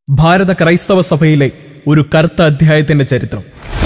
ഭാരത ക്രൈസ്തവ സഭയിലെ ഒരു കറുത്ത അധ്യായത്തിന്റെ ചരിത്രം.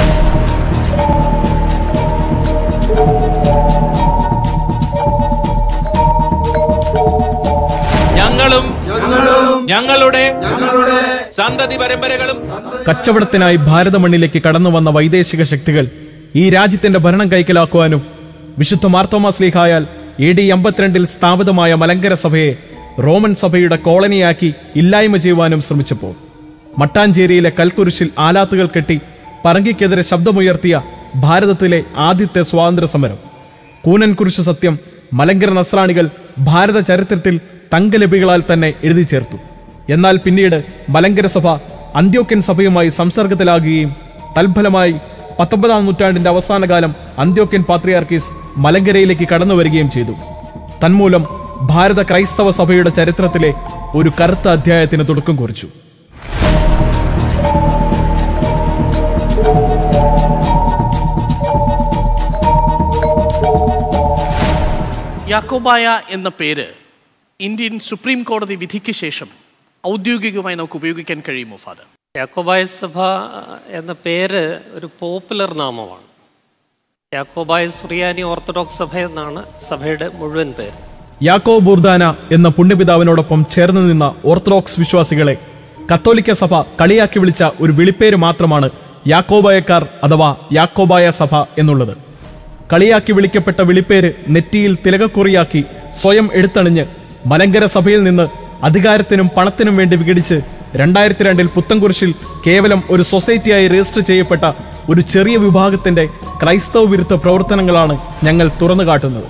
ഞങ്ങളുടെ സന്തതി പരമ്പരകളും കച്ചവടത്തിനായി ഭാരത മണ്ണിലേക്ക് കടന്നു വന്ന വൈദേശിക ശക്തികൾ ഈ രാജ്യത്തിന്റെ ഭരണം കൈക്കലാക്കുവാനും വിശുദ്ധ മാർത്തോമാ ശ്ലീഹായാൽ AD 52 സ്ഥാപിതമായ മലങ്കര സഭയെ റോമൻ സഭയുടെ കോളനിയാക്കി ഇല്ലായ്മ ചെയ്യുവാനും ശ്രമിച്ചപ്പോൾ മട്ടാഞ്ചേരിയിലെ കൽക്കുരിശിൽ ആലാത്തുകൾ കെട്ടി പറങ്കിക്കെതിരെ ശബ്ദമുയർത്തിയ ഭാരതത്തിലെ ആദ്യത്തെ സ്വാതന്ത്ര്യ സമരം കൂനൻകുരിശ് സത്യം മലങ്കര നസ്രാണികൾ ഭാരത ചരിത്രത്തിൽ തങ്കലിപികളാൽ തന്നെ എഴുതി ചേർത്തു. എന്നാൽ പിന്നീട് മലങ്കര സഭ അന്ത്യോക്യൻ സഭയുമായി സംസർഗത്തിലാകുകയും തൽഫലമായി 19ാം നൂറ്റാണ്ടിന്റെ അവസാനകാലം അന്ത്യോക്യൻ പാത്രിയാർക്കീസ് മലങ്കരയിലേക്ക് കടന്നു വരികയും ചെയ്തു. തന്മൂലം ഭാരത ക്രൈസ്തവ സഭയുടെ ചരിത്രത്തിലെ ഒരു കറുത്ത അധ്യായത്തിന് തുടക്കം കുറിച്ചു. യാക്കോബായ എന്ന പേര് ഇന്ത്യൻ സുപ്രീം കോടതി വിധിക്ക് ശേഷം ഔദ്യോഗികമായി നമുക്ക് ഉപയോഗിക്കാൻ കഴിയുമോ ഫാദർ? യാക്കോബായ സഭ എന്ന പേര് ഒരു പോപ്പുലർ നാമമാണ്. യാക്കോബായ സുറിയാനി ഓർത്തഡോക്സ് സഭ എന്നാണ് സഭയുടെ മുഴുവൻ പേര്. യാക്കോബ് ബൂർദാന എന്ന പുണ്യപിതാവിനോടൊപ്പം ചേർന്ന് നിന്ന ഓർത്തഡോക്സ് വിശ്വാസികളെ കത്തോലിക്ക സഭ കളിയാക്കി വിളിച്ച ഒരു വിളിപ്പേര് മാത്രമാണ് യാക്കോബായക്കാർ അഥവാ യാക്കോബായ സഭ എന്നുള്ളത്. കളിയാക്കി വിളിക്കപ്പെട്ട വിളിപ്പേര് നെറ്റിയിൽ തിലകക്കുറിയാക്കി സ്വയം എടുത്തണിഞ്ഞ് മലങ്കര സഭയിൽ നിന്ന് അധികാരത്തിനും പണത്തിനും വേണ്ടി വിഘടിച്ച് 2002 പുത്തൻകുരിശിൽ കേവലം ഒരു സൊസൈറ്റിയായി രജിസ്റ്റർ ചെയ്യപ്പെട്ട ഒരു ചെറിയ വിഭാഗത്തിന്റെ ക്രൈസ്തവ വിരുദ്ധ പ്രവർത്തനങ്ങളാണ് ഞങ്ങൾ തുറന്നു കാട്ടുന്നത്.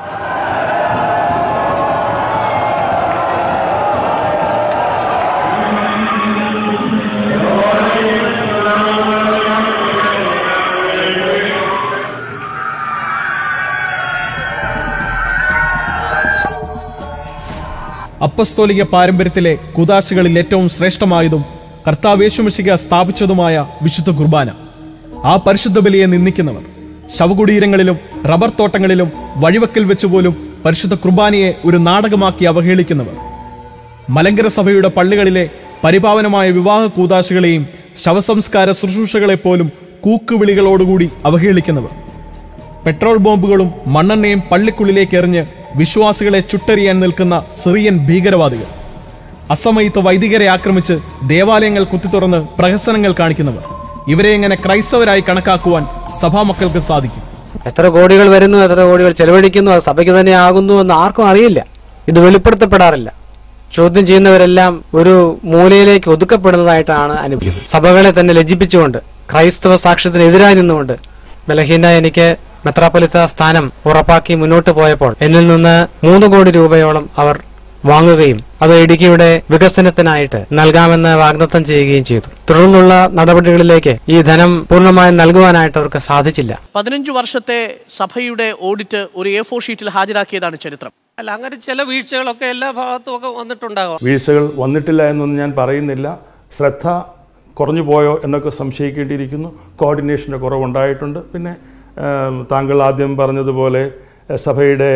അപ്പസ്തോലിക പാരമ്പര്യത്തിലെ കുദാശകളിൽ ഏറ്റവും ശ്രേഷ്ഠമായതും കർത്താവ് യേശുമിശിഹ സ്ഥാപിച്ചതുമായ വിശുദ്ധ കുർബാന, ആ പരിശുദ്ധ ബലിയെ നിന്ദിക്കുന്നവർ, ശവകുടീരങ്ങളിലും റബ്ബർ തോട്ടങ്ങളിലും വഴിവക്കൽ വെച്ചുപോലും പരിശുദ്ധ കുർബാനയെ ഒരു നാടകമാക്കി അവഹേളിക്കുന്നവർ, മലങ്കര സഭയുടെ പള്ളികളിലെ പരിപാവനമായ വിവാഹ കൂദാശകളെയും ശവസംസ്കാര ശുശ്രൂഷകളെപ്പോലും കൂക്കുവിളികളോടുകൂടി അവഹേളിക്കുന്നവർ, പെട്രോൾ ബോംബുകളും മണ്ണെണ്ണയും പള്ളിക്കുള്ളിലേക്ക് എറിഞ്ഞ് വിശ്വാസികളെ ചുട്ടെറിയാൻ നിൽക്കുന്ന സിറിയൻ ഭീകരവാദികൾ, അസമയത്ത് വൈദികരെ ആക്രമിച്ച് ദേവാലയങ്ങൾ കുത്തിത്തുറന്ന് പ്രഹസനങ്ങൾ കാണിക്കുന്നവർ, ഇവരെ എങ്ങനെ ക്രൈസ്തവരായി കണക്കാക്കുവാൻ സഭാമക്കൾക്ക് സാധിക്കും? എത്ര കോടികൾ വരുന്നു, എത്ര കോടികൾ ചെലവഴിക്കുന്നു, അത് സഭയ്ക്ക് തന്നെ ആകുന്നു എന്ന് ആർക്കും അറിയില്ല. ഇത് വെളിപ്പെടുത്തപ്പെടാറില്ല. ചോദ്യം ചെയ്യുന്നവരെല്ലാം ഒരു മൂലയിലേക്ക് ഒതുക്കപ്പെടുന്നതായിട്ടാണ് അനുഭവിക്കുന്നത്. സഭകളെ തന്നെ ലജ്ജിപ്പിച്ചുകൊണ്ട് ക്രൈസ്തവ സാക്ഷ്യത്തിനെതിരായി നിന്നുകൊണ്ട് ബലഹീന എനിക്ക് മെത്രാപ്പൊലിത്ത സ്ഥാനം ഉറപ്പാക്കി മുന്നോട്ട് പോയപ്പോൾ എന്നിൽ നിന്ന് 3 കോടി രൂപയോളം അവർ വാങ്ങുകയും അത് ഇടുക്കിയുടെ വികസനത്തിനായിട്ട് നൽകാമെന്ന് വാഗ്ദത്തം ചെയ്യുകയും ചെയ്തു. തുടർന്നുള്ള നടപടികളിലേക്ക് ഈ ധനം പൂർണ്ണമായും നൽകുവാനായിട്ട് അവർക്ക് സാധിച്ചില്ല. 15 വർഷത്തെ സഭയുടെ ഓഡിറ്റ് ഒരു A4 ഷീറ്റിൽ ഹാജരാക്കിയതാണ് ചരിത്രം. അല്ല, അങ്ങനെ ചില വീഴ്ചകളൊക്കെ എല്ലാ ഭാഗത്തും ഒക്കെ വന്നിട്ടുണ്ടാകാം. വീഴ്ചകൾ വന്നിട്ടില്ല എന്നൊന്നും ഞാൻ പറയുന്നില്ല. ശ്രദ്ധ കുറഞ്ഞു പോയോ എന്നൊക്കെ സംശയിക്കേണ്ടിയിരിക്കുന്നു. കോർഡിനേഷൻ്റെ കുറവുണ്ടായിട്ടുണ്ട്. പിന്നെ താങ്കൾ ആദ്യം പറഞ്ഞതുപോലെ സഭയുടെ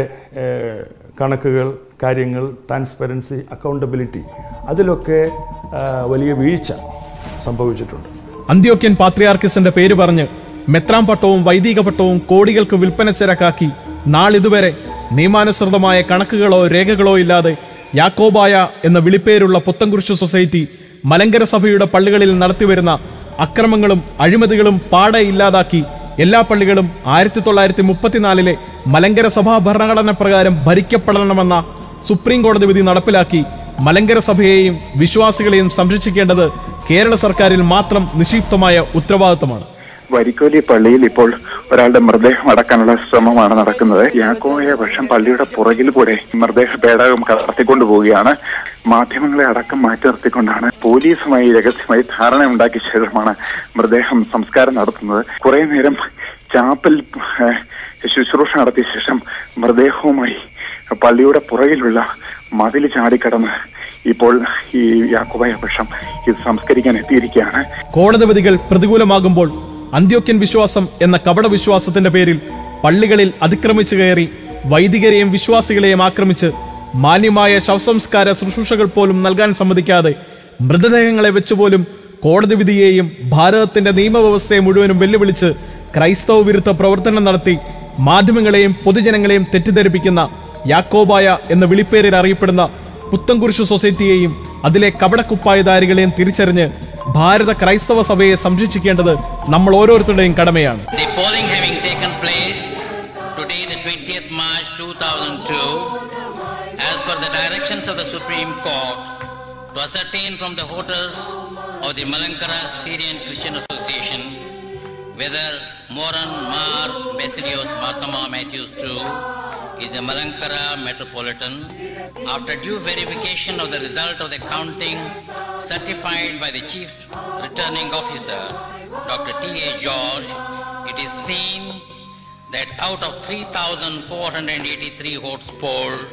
കണക്കുകൾ, കാര്യങ്ങൾ, ട്രാൻസ്പെറൻസി, അക്കൗണ്ടബിലിറ്റി, അതിലൊക്കെ വലിയ വീഴ്ച സംഭവിച്ചിട്ടുണ്ട്. അന്ത്യോക്യൻ പാത്രിയാർക്കിസിന്റെ പേര് പറഞ്ഞ് മെത്രാൻ പട്ടവും വൈദിക പട്ടവും കോടികൾക്ക് വിൽപ്പന ചരക്കാക്കി നാളിതുവരെ നിയമാനുസൃതമായ കണക്കുകളോ രേഖകളോ ഇല്ലാതെ യാക്കോബായ എന്ന വിളിപ്പേരുള്ള പുത്തൻകുരിശ് സൊസൈറ്റി മലങ്കര സഭയുടെ പള്ളികളിൽ നടത്തിവരുന്ന അക്രമങ്ങളും അഴിമതികളും പാടെ ഇല്ലാതാക്കി എല്ലാ പള്ളികളും 1934 മലങ്കര സഭാ ഭരണഘടന പ്രകാരം ഭരിക്കപ്പെടണമെന്ന സുപ്രീം കോടതി വിധി നടപ്പിലാക്കി മലങ്കര സഭയെയും വിശ്വാസികളെയും സംരക്ഷിക്കേണ്ടത് കേരള സർക്കാരിൽ മാത്രം നിക്ഷിപ്തമായ ഉത്തരവാദിത്തമാണ്. വരിക്കോലി പള്ളിയിൽ ഇപ്പോൾ ഒരാളുടെ മൃതദേഹം അടക്കാനുള്ള ശ്രമമാണ് നടക്കുന്നത്. യാക്കോബായ പക്ഷം പള്ളിയുടെ പുറകിൽ കൂടെ മൃതദേഹ പേടകം കടത്തിക്കൊണ്ടു പോവുകയാണ്. മാധ്യമങ്ങളെ അടക്കം മാറ്റി നിർത്തിക്കൊണ്ടാണ് പോലീസുമായി രഹസ്യമായി ധാരണ ഉണ്ടാക്കിയ ശേഷമാണ് മൃതദേഹം സംസ്കാരം നടത്തുന്നത്. കുറെ നേരം ചാപ്പൽ ശുശ്രൂഷ നടത്തിയ ശേഷം മൃതദേഹവുമായി പള്ളിയുടെ പുറകിലുള്ള മതിൽ ചാടിക്കടന്ന് ഇപ്പോൾ ഈ യാക്കോബായ പക്ഷം ഇത് സംസ്കരിക്കാൻ എത്തിയിരിക്കുകയാണ്. കോടതി വിധികൾ പ്രതികൂലമാകുമ്പോൾ അന്ത്യോക്യൻ വിശ്വാസം എന്ന കപട വിശ്വാസത്തിന്റെ പേരിൽ പള്ളികളിൽ അതിക്രമിച്ചു കയറി വൈദികരെയും വിശ്വാസികളെയും ആക്രമിച്ച് മാന്യമായ ശവസംസ്കാര ശുശ്രൂഷകൾ പോലും നൽകാൻ സമ്മതിക്കാതെ മൃതദേഹങ്ങളെ വെച്ചുപോലും കോടതി വിധിയെയും ഭാരതത്തിന്റെ നിയമവ്യവസ്ഥയെ മുഴുവനും വെല്ലുവിളിച്ച് ക്രൈസ്തവ വിരുദ്ധ പ്രവർത്തനം നടത്തി മാധ്യമങ്ങളെയും പൊതുജനങ്ങളെയും തെറ്റിദ്ധരിപ്പിക്കുന്ന യാക്കോബായ എന്ന വിളിപ്പേരിൽ അറിയപ്പെടുന്ന പുത്തൻകുരിശ് സൊസൈറ്റിയെയും അതിലെ കപടക്കുപ്പായധാരികളെയും തിരിച്ചറിഞ്ഞ് ഭാരത ക്രൈസ്തവ സഭയെ സംരക്ഷിക്കേണ്ടത് നമ്മൾ ഓരോരുത്തരുടെയും കടമയാണ്. The polling having taken place today, the 20th March 2002, as per the directions of the Supreme Court, to ascertain from the voters of the Malankara Syrian Christian Association whether Moran Mar Basilios Marthama Matthews II is the Malankara Metropolitan. After due verification of the result of the counting certified by the Chief Returning Officer, Dr. T.A. George, it is seen that out of 3,483 votes polled,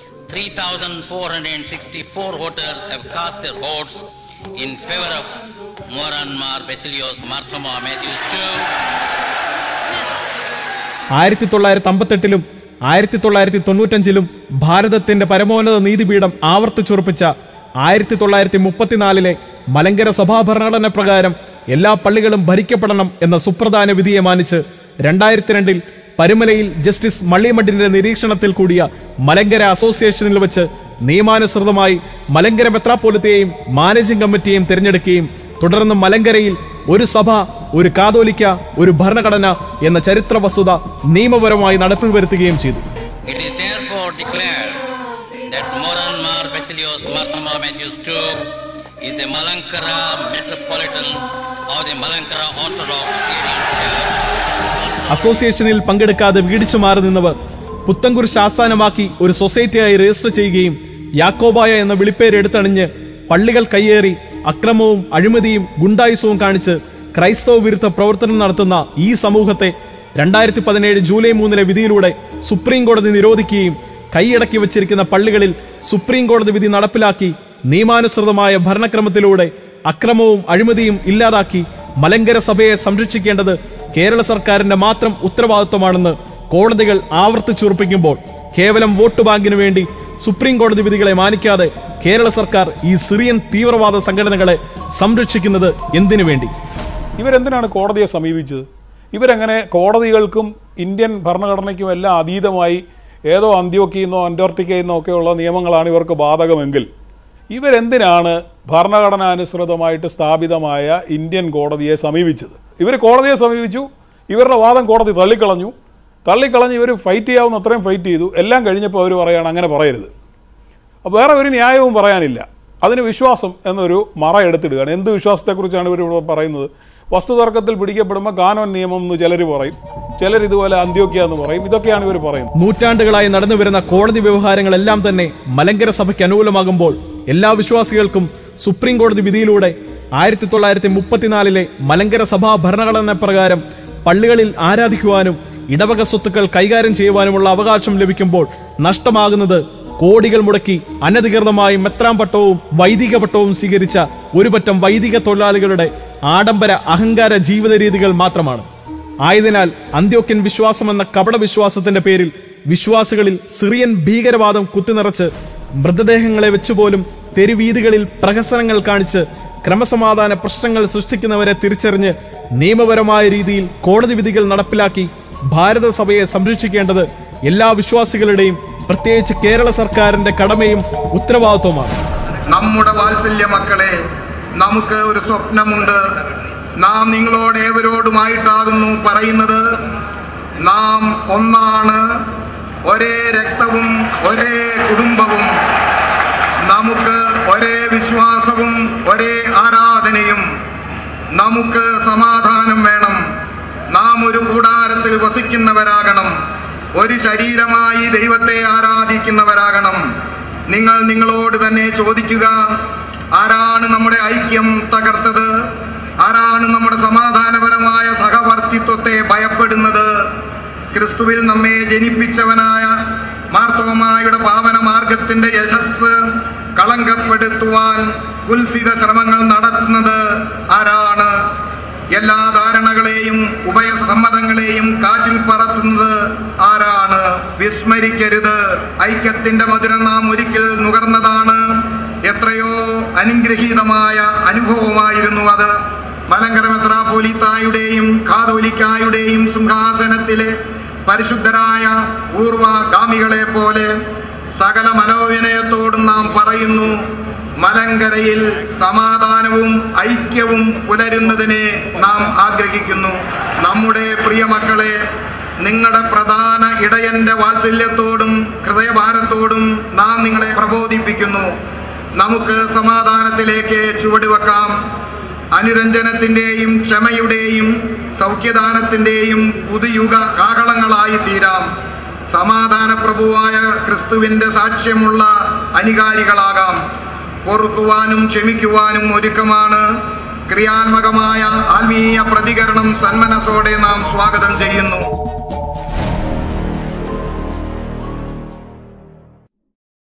3,464 voters have cast their votes in favor of Moran Mar Basilios Marthama Matthews II. 1958 1995 ഭാരതത്തിന്റെ പരമോന്നത നീതിപീഠം ആവർത്തിച്ചുറപ്പിച്ച 1934 മലങ്കര സഭാ ഭരണഘടന പ്രകാരം എല്ലാ പള്ളികളും ഭരിക്കപ്പെടണം എന്ന സുപ്രധാന വിധിയെ മാനിച്ച് 2002 പരുമലയിൽ ജസ്റ്റിസ് മള്ളിമഠിന്റെ നിരീക്ഷണത്തിൽ കൂടിയ മലങ്കര അസോസിയേഷനിൽ വെച്ച് നിയമാനുസൃതമായി മലങ്കര മെത്രാപ്പോലിത്തയെയും മാനേജിംഗ് കമ്മിറ്റിയെയും തിരഞ്ഞെടുക്കുകയും തുടർന്ന് മലങ്കരയിൽ ഒരു സഭ, ഒരു കാതോലിക്ക, ഒരു ഭരണഘടന എന്ന ചരിത്ര വസ്തുത നിയമപരമായി നടപ്പിൽ വരുത്തുകയും ചെയ്തു. It is therefore declared that Moran Mar Basilios Marthama Matthews II is the Malankara Metropolitan of the Malankara Orthodox Syrian Church. അസോസിയേഷനിൽ പങ്കെടുക്കാതെ വീടിച്ചു മാറി നിന്നവർ പുത്തൻകുരിശ് ആസ്ഥാനമാക്കി ഒരു സൊസൈറ്റിയായി രജിസ്റ്റർ ചെയ്യുകയും യാക്കോബായ എന്ന വിളിപ്പേര് എടുത്തണിഞ്ഞ് പള്ളികൾ കയ്യേറി അക്രമവും അഴിമതിയും ഗുണ്ടായുസവും കാണിച്ച് ക്രൈസ്തവ വിരുദ്ധ പ്രവർത്തനം നടത്തുന്ന ഈ സമൂഹത്തെ 2017 ജൂലൈ 3 വിധിയിലൂടെ സുപ്രീം കോടതി നിരോധിക്കുകയും കൈയടക്കി വച്ചിരിക്കുന്ന പള്ളികളിൽ സുപ്രീം കോടതി വിധി നടപ്പിലാക്കി നിയമാനുസൃതമായ ഭരണക്രമത്തിലൂടെ അക്രമവും അഴിമതിയും ഇല്ലാതാക്കി മലങ്കര സഭയെ സംരക്ഷിക്കേണ്ടത് കേരള സർക്കാരിന്റെ മാത്രം ഉത്തരവാദിത്വമാണെന്ന് കോടതികൾ ആവർത്തിച്ചുറപ്പിക്കുമ്പോൾ കേവലം വോട്ട് ബാങ്കിനു വേണ്ടി സുപ്രീം കോടതി വിധികളെ മാനിക്കാതെ കേരള സർക്കാർ ഈ സിറിയൻ തീവ്രവാദ സംഘടനകളെ സംരക്ഷിക്കുന്നത് എന്തിനു വേണ്ടി? ഇവരെന്തിനാണ് കോടതിയെ സമീപിച്ചത്? ഇവരെങ്ങനെ കോടതികൾക്കും ഇന്ത്യൻ ഭരണഘടനയ്ക്കും എല്ലാം അതീതമായി ഏതോ അന്ത്യോക്കിയെന്നോ അന്റാർട്ടിക്കയെന്നോ ഒക്കെയുള്ള നിയമങ്ങളാണ് ഇവർക്ക് ബാധകമെങ്കിൽ ഇവരെന്തിനാണ് ഭരണഘടനാനുസൃതമായിട്ട് സ്ഥാപിതമായ ഇന്ത്യൻ കോടതിയെ സമീപിച്ചത്? ഇവർ കോടതിയെ സമീപിച്ചു, ഇവരുടെ വാദം കോടതി തള്ളിക്കളഞ്ഞു ഇവർ ഫൈറ്റ് ചെയ്യാവുന്ന അത്രയും ഫൈറ്റ് ചെയ്തു. എല്ലാം കഴിഞ്ഞപ്പോൾ അവർ പറയുകയാണ് അങ്ങനെ പറയരുത്. അപ്പോൾ വേറെ ഒരു ന്യായവും പറയാനില്ല. അതിന് വിശ്വാസം എന്നൊരു മറ എടുത്തിടുകയാണ്. എന്ത് വിശ്വാസത്തെക്കുറിച്ചാണ് ഇവർ ഇവിടെ പറയുന്നത്? വസ്തുതർക്കത്തിൽ പിടിക്കപ്പെടുമ്പോൾ കാനോൻ നിയമം എന്ന് ചിലർ പറയും, ചിലർ ഇതുപോലെ അന്ത്യോക്യ എന്ന് പറയും. ഇതൊക്കെയാണ് ഇവർ പറയുന്നത്. നൂറ്റാണ്ടുകളായി നടന്നു വരുന്ന കോടതി വ്യവഹാരങ്ങളെല്ലാം തന്നെ മലങ്കര സഭയ്ക്ക് അനുകൂലമാകുമ്പോൾ എല്ലാ വിശ്വാസികൾക്കും സുപ്രീം കോടതി വിധിയിലൂടെ 1934 മലങ്കര സഭാ ഭരണഘടന പ്രകാരം പള്ളികളിൽ ആരാധിക്കുവാനും ഇടവക സ്വത്തുക്കൾ കൈകാര്യം ചെയ്യുവാനുമുള്ള അവകാശം ലഭിക്കുമ്പോൾ നഷ്ടമാകുന്നത് കോടികൾ മുടക്കി അനധികൃതമായി മെത്രാൻ പട്ടവും വൈദിക പട്ടവും സ്വീകരിച്ച ഒരു പറ്റം വൈദിക തൊഴിലാളികളുടെ ആഡംബര അഹങ്കാര ജീവിത രീതികൾ മാത്രമാണ്. ആയതിനാൽ അന്ത്യോക്യൻ വിശ്വാസം എന്ന കപട വിശ്വാസത്തിന്റെ പേരിൽ വിശ്വാസികളിൽ സിറിയൻ ഭീകരവാദം കുത്തിനിറച്ച് മൃതദേഹങ്ങളെ വെച്ചുപോലും തെരുവീതികളിൽ പ്രഹസനങ്ങൾ കാണിച്ച് ക്രമസമാധാന പ്രശ്നങ്ങൾ സൃഷ്ടിക്കുന്നവരെ തിരിച്ചറിഞ്ഞ് നിയമപരമായ രീതിയിൽ കോടതി വിധികൾ നടപ്പിലാക്കി ഭാരത സഭയെ സംരക്ഷിക്കേണ്ടത് എല്ലാ വിശ്വാസികളുടെയും പ്രത്യേകിച്ച് കേരള സർക്കാരിന്റെ കടമയും ഉത്തരവാദിത്വമാണ്. നമ്മുടെ വാത്സല്യ മക്കളെ, നമുക്ക് ഒരു സ്വപ്നമുണ്ട്. നാം നിങ്ങളോട് ഏവരോടുമായിട്ടാകുന്നു പറയുന്നത്. നാം ഒന്നാണ്, ഒരേ രക്തവും ഒരേ കുടുംബവും, നമുക്ക് ഒരേ വിശ്വാസവും ഒരേ ആരാധനയും, നമുക്ക് സമാധാനം വേണം. നാം ഒരു കൂടാരത്തിൽ വസിക്കുന്നവരാകണം, ഒരു ശരീരമായി ദൈവത്തെ ആരാധിക്കുന്നവരാകണം. നിങ്ങൾ നിങ്ങളോട് തന്നെ ചോദിക്കുക, ആരാണ് നമ്മുടെ ഐക്യം തകർത്തത്? ആരാണ് നമ്മുടെ സമാധാനപരമായ സഹവർത്തിത്വത്തെ ഭയപ്പെടുന്നത്? ക്രിസ്തുവിൽ നമ്മെ ജനിപ്പിച്ചവനായ മാർത്തോമായുടെ പാവന മാർഗത്തിന്റെ യശസ് കളങ്കപ്പെടുത്തുവാൻ കുൽസിത ശ്രമങ്ങൾ നടത്തുന്നത് ആരാണ്? എല്ലാ ധാരണകളെയും ഉഭയസമ്മതങ്ങളെയും കാറ്റിൽ പറത്തുന്നത് ആരാണ്? വിസ്മരിക്കരുത്, ഐക്യത്തിന്റെ മധുരം നാം ഒരിക്കൽ നുകർന്നതാണ്. എത്രയോ അനുഗ്രഹീതമായ അനുഭവമായിരുന്നു അത്. മലങ്കര മെത്രാപ്പോലീത്തായുടെയും കാതോലിക്കായുടെയും സിംഹാസനത്തിലെ പരിശുദ്ധരായ പൂർവഗാമികളെ പോലെ സകല മനോവിനയത്തോടും നാം പറയുന്നു, മലങ്കരയിൽ സമാധാനവും ഐക്യവും പുലരുന്നതിനെ നാം ആഗ്രഹിക്കുന്നു. നമ്മുടെ പ്രിയ മക്കളെ, നിങ്ങളുടെ പ്രധാന ഇടയന്റെ വാത്സല്യത്തോടും ഹൃദയഭാരത്തോടും നാം നിങ്ങളെ പ്രബോധിപ്പിക്കുന്നു. നമുക്ക് സമാധാനത്തിലേക്ക് ചുവടുവെക്കാം. അനുരഞ്ജനത്തിൻ്റെയും ക്ഷമയുടെയും സൗഖ്യദാനത്തിൻ്റെയും പുതുയുഗ കാഹളങ്ങളായി തീരാം. സമാധാന പ്രഭുവായ ക്രിസ്തുവിൻ്റെ സാക്ഷ്യമുള്ള അനുകാരികളാകാം. പൊറുക്കുവാനും ക്ഷമിക്കുവാനും ഒരുക്കമാണ്. ക്രിയാത്മകമായ ആത്മീയ പ്രതികരണം സന്മനസ്സോടെ നാം സ്വാഗതം ചെയ്യുന്നു.